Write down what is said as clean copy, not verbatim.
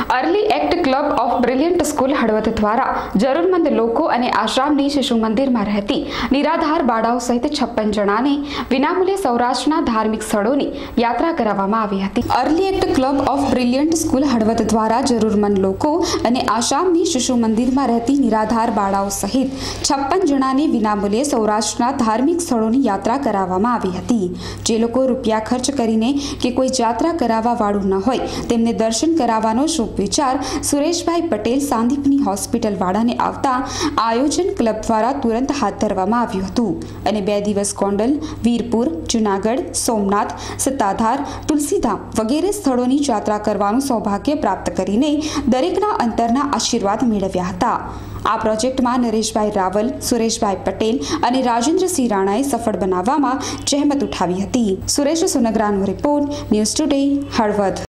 Early act club of brilliant school Halvad द्वारा जरूरतमंद लोको अने आश्रमनी शिशु मंदिर में रहती निराधार बाळाओ सहित 56 जणाने विनामूल्ये सौराष्ट्रना धार्मिक स्थळोनी यात्रा कराववामां आवी हती। Early act club of brilliant school Halvad द्वारा जरूरतमंद लोको अने आश्रमनी शिशु मंदिर में रहती निराधार बाळाओ सहित 56 जणाने विनामूल्ये सौराष्ट्रना धार्मिक स्थळोनी यात्रा कराववामां आवी हती। जे लोको रूपिया खर्च करीने के कोई यात्रा करावा वाळुं न होय तेमने दर्शन कराववानो शुभ विचार सुरेशभाई पटेल सांदीपनी होस्पिटल वाळाने आवता आयोजन क्लब द्वारा तुरंत हाथ धरवामां आव्युं हतुं अने 2 दिवस गोंडल, वीरपुर, जूनागढ़, सोमनाथ, सत्ताधार, तुलसीधाम वगैरे स्थळोनी यात्रा करवानुं सौभाग्य प्राप्त करीने दरेकना अंतરના आशीर्वाद मेळव्या हता। आ प्रोजेक्ट में नरेशभाई रावल, सुरेशभाई पटेल और राजेन्द्रसिंह राणाए सफल बनाववामां जहमत उठावी हती। सुरेश सोनगरानो रिपोर्ट, न्यूज टुडे, हळवद।